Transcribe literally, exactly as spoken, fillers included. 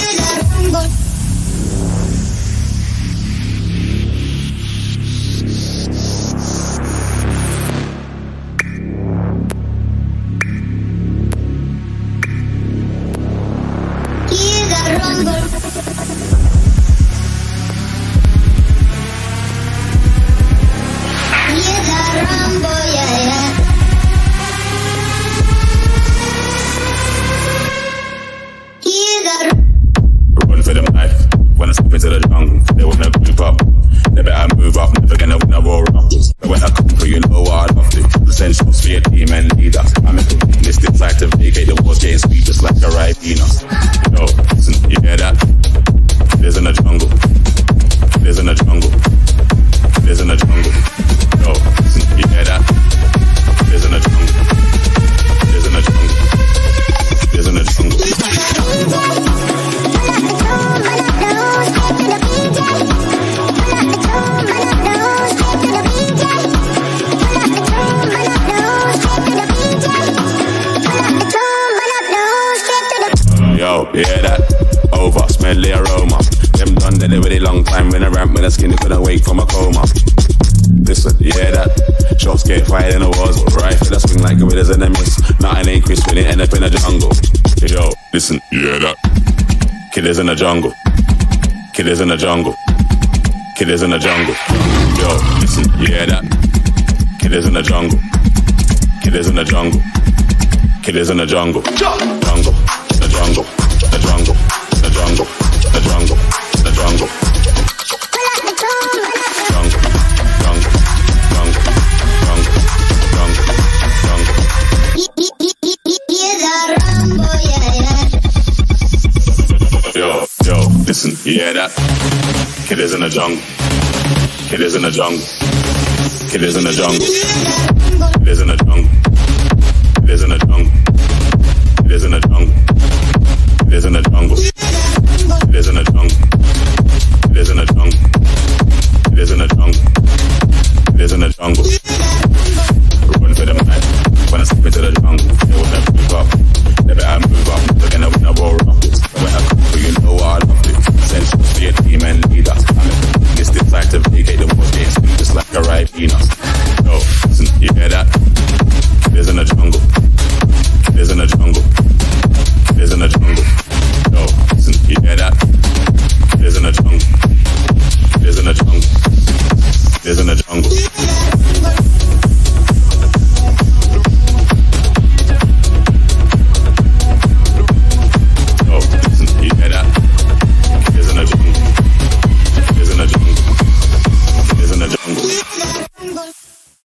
Listen, you hear that? Killers in the jungle. Killers in the jungle. Killers in the jungle. Yo, listen, you hear that? Killers in the jungle. Killers in the jungle. Killers in the jungle. Jungle. The jungle. The jungle. The jungle. The jungle. The jungle. Listen, you hear that? Killers in the jungle. Killers in the jungle. Killers in the jungle. Killers in the jungle. Killers in the jungle. Killers in the jungle. Killers in the jungle. Killers in the jungle. Killers in the jungle. Killers in the jungle. Killers in the jungle. Run for them night. When I step into the jungle, they will never move up. They better move up. They're gonna win a war rockets. When I come for you, know I love it. Essential to be a team and leader. I'm a listed fact to vacate the war games, just like a right peanuts. Yo, listen, you hear that? Killers in the jungle. Killers in the jungle. Killers in the jungle. Yo, listen, you hear that? Killers in the jungle. Killers in the jungle. Killers in the jungle.